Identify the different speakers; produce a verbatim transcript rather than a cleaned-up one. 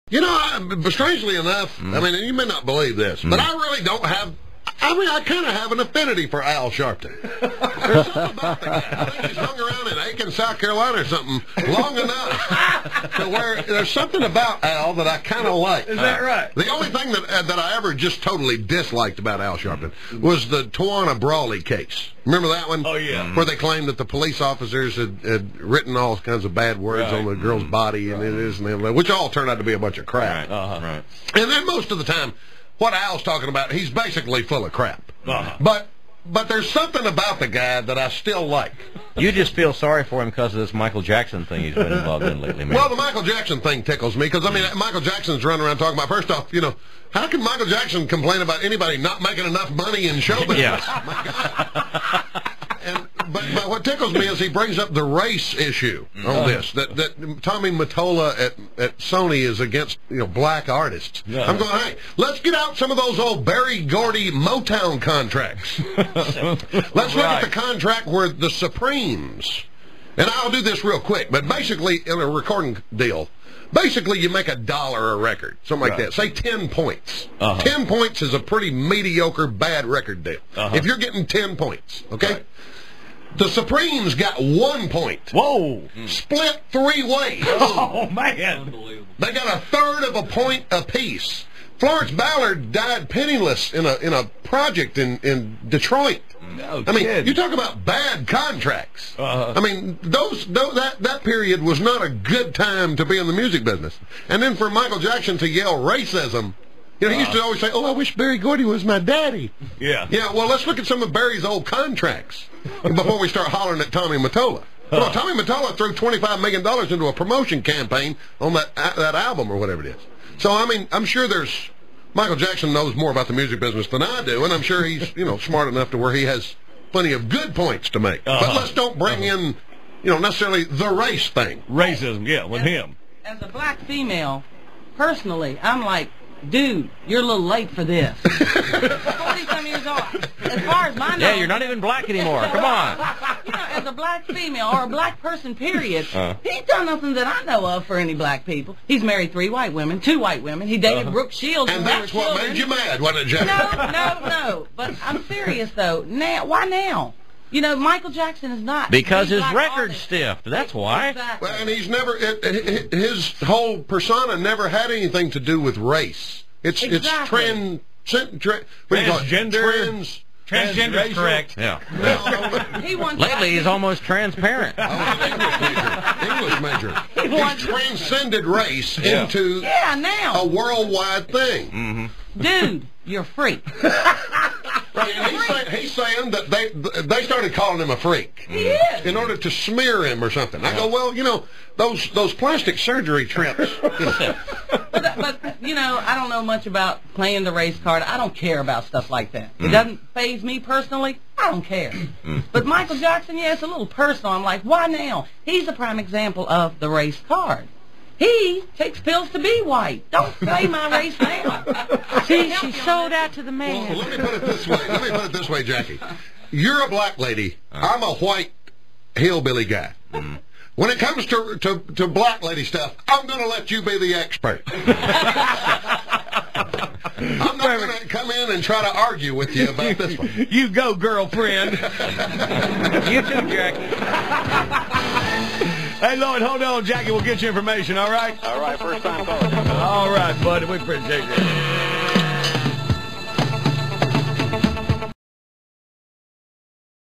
Speaker 1: You know, I, strangely enough, mm. I mean, you may not believe this, mm. but I really don't have, I mean, I kind of have an affinity for Al Sharpton. There's something about the guy. I think he's hung around in Aiken, South Carolina or something long enough to where there's something about Al that I kind of like.
Speaker 2: Is that right?
Speaker 1: The only thing that uh, that I ever just totally disliked about Al Sharpton was the Tawana Brawley case. Remember that one?
Speaker 2: Oh, yeah.
Speaker 1: Where they claimed that the police officers had, had written all kinds of bad words right. on the girl's body, and it is, and that, which all turned out to be a bunch of crap.
Speaker 2: Right. Uh-huh. Right.
Speaker 1: And then most of the time, what Al's talking about, he's basically full of crap.
Speaker 2: Uh-huh.
Speaker 1: But but there's something about the guy that I still like.
Speaker 3: You just feel sorry for him because of this Michael Jackson thing he's been involved in lately, man.
Speaker 1: Well, the Michael Jackson thing tickles me because, I mean, Michael Jackson's running around talking about, first off, you know, how can Michael Jackson complain about anybody not making enough money in show business?
Speaker 3: Yeah.
Speaker 1: My God. And, but, but what tickles me is he brings up the race issue on this, that, that Tommy Mottola at, at Sony is against, you know, black artists. Yeah. I'm going, hey, let's get out some of those old Berry Gordy Motown contracts. Let's look
Speaker 2: right.
Speaker 1: at the contract where the Supremes, and I'll do this real quick, but basically in a recording deal, basically you make a dollar a record, something like
Speaker 2: right.
Speaker 1: that. Say ten points.
Speaker 2: Uh-huh.
Speaker 1: Ten points is a pretty mediocre, bad record deal.
Speaker 2: Uh-huh.
Speaker 1: If you're getting ten points, okay?
Speaker 2: Right.
Speaker 1: The Supremes got one point.
Speaker 2: Whoa.
Speaker 1: Split three ways.
Speaker 2: Oh, man.
Speaker 1: They got a third of a point apiece. Florence Ballard died penniless in a in a project in, in Detroit.
Speaker 2: No
Speaker 1: I mean,
Speaker 2: kidding.
Speaker 1: you talk about bad contracts.
Speaker 2: Uh-huh.
Speaker 1: I mean, those, those that that period was not a good time to be in the music business. And then for Michael Jackson to yell racism, you know, he used to always say, "Oh, I wish Berry Gordy was my daddy."
Speaker 2: Yeah.
Speaker 1: Yeah. Well, let's look at some of Barry's old contracts before we start hollering at Tommy Mottola. Well, Tommy Mottola threw twenty-five million dollars into a promotion campaign on that that album or whatever it is. So, I mean, I'm sure there's Michael Jackson knows more about the music business than I do, and I'm sure he's, you know, smart enough to where he has plenty of good points to make.
Speaker 2: Uh-huh.
Speaker 1: But let's don't bring uh-huh. in, you know, necessarily the race thing.
Speaker 2: Racism, yeah, with
Speaker 4: as,
Speaker 2: him.
Speaker 4: As a black female, personally, I'm like, dude, you're a little late for this. forty-some years old. As far as my knowledge...
Speaker 3: Yeah, you're not even black anymore. Come on.
Speaker 4: You know, as a black female, or a black person, period,
Speaker 3: uh.
Speaker 4: he's done nothing that I know of for any black people. He's married three white women, two white women. He dated uh-huh. Brooke Shields
Speaker 1: and
Speaker 4: when
Speaker 1: that's
Speaker 4: we were
Speaker 1: what
Speaker 4: children.
Speaker 1: made you mad, wasn't it, Jack?
Speaker 4: No, no, no. But I'm serious, though. Now, why now? You know, Michael Jackson is not.
Speaker 3: Because his
Speaker 4: black
Speaker 3: record's
Speaker 4: artist.
Speaker 3: stiff. That's why.
Speaker 4: Exactly.
Speaker 1: Well, and he's never, it, it, his whole persona never had anything to do with race. It's
Speaker 4: exactly.
Speaker 1: it's trans, tra, what do you call it?
Speaker 2: Transgender.
Speaker 1: Trans,
Speaker 3: Transgender is correct. Yeah.
Speaker 1: no,
Speaker 4: He wants
Speaker 3: Lately, he's almost transparent.
Speaker 1: oh, English major. English major.
Speaker 4: He wants
Speaker 1: He's transcended race
Speaker 2: Yeah.
Speaker 1: into
Speaker 4: yeah, now.
Speaker 1: a worldwide thing.
Speaker 3: Mm-hmm.
Speaker 4: Dude, you're a freak.
Speaker 1: Right, and he's, say, he's saying that they they started calling him a freak.
Speaker 4: He is.
Speaker 1: In order to smear him or something. I go, well, you know, those those plastic surgery trips. You know.
Speaker 4: But, but, you know, I don't know much about playing the race card. I don't care about stuff like that. It
Speaker 3: Mm.
Speaker 4: doesn't faze me personally. I don't care.
Speaker 3: Mm.
Speaker 4: But Michael Jackson, yeah, it's a little personal. I'm like, why now? He's a prime example of the race card. He takes pills to be white. Don't play my race now.
Speaker 5: See, she sold out to the man.
Speaker 1: Well, let me put it this way. Let me put it this way, Jackie. You're a black lady. I'm a white hillbilly guy.
Speaker 3: Mm.
Speaker 1: When it comes to, to, to black lady stuff, I'm going to let you be the expert. I'm not going to come in and try to argue with you about this one.
Speaker 2: You go, girlfriend.
Speaker 3: You too, Jackie.
Speaker 2: Hey, Lloyd, hold on, Jackie. We'll get you information, all right?
Speaker 6: All right, first time caller.
Speaker 2: All right, buddy. We appreciate it.